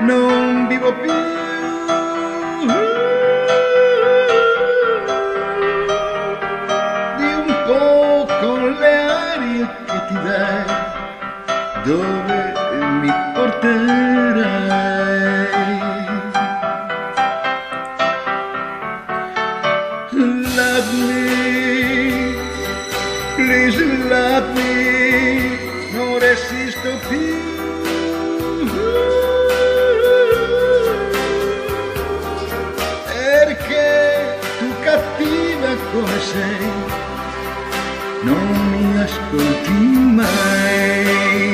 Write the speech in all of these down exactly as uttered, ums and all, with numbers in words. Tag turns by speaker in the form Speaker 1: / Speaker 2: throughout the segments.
Speaker 1: non vivo più. Di un po' con le arie che ti dai, dove mi porterai. Love me, please love me, non resisto più. Perché tu cattiva come sei, non mi ascolti mai.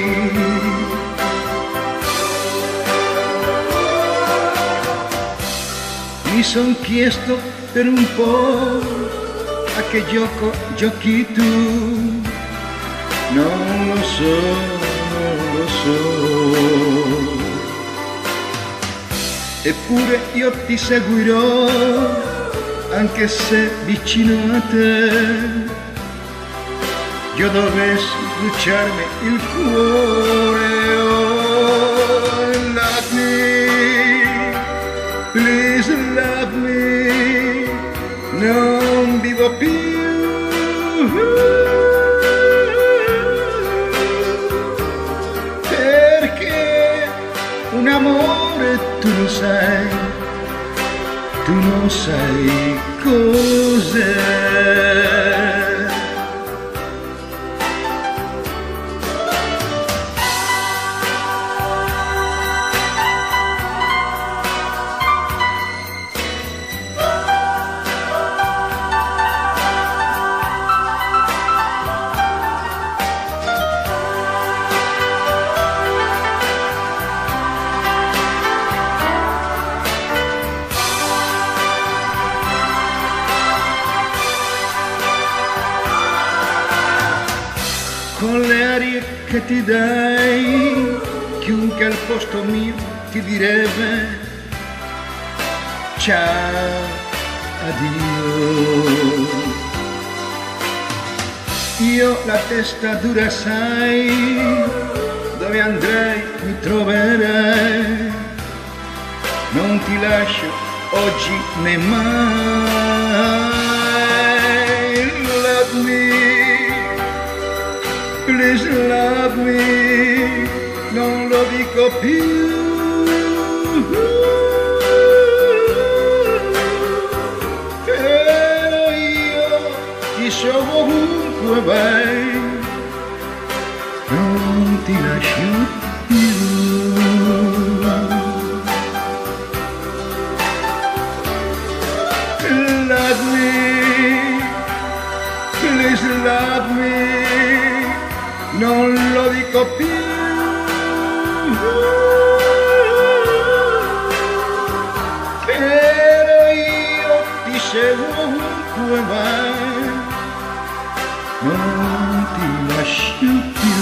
Speaker 1: Mi son chiesto per un po' a che gioco giochi tu, non lo so, non lo so. Eppure io ti seguirò, anche se vicino a te io dovessi bruciarmi il cuore. Oh, love me, please love me, non vivo più. Perché un amore tu lo sai, tu non sai cos'è. Con le arie che ti dai, chiunque al posto mio ti direbbe ciao, addio. Io la testa dura sai, dove andrai mi troverai, non ti lascio oggi né mai. Love me, please love me, non lo dico più. Però io ti so ovunque vai, non ti lascio più. Love me, please love me, non lo dico più. Però io ti seguo ovunque vai, non ti lascio più.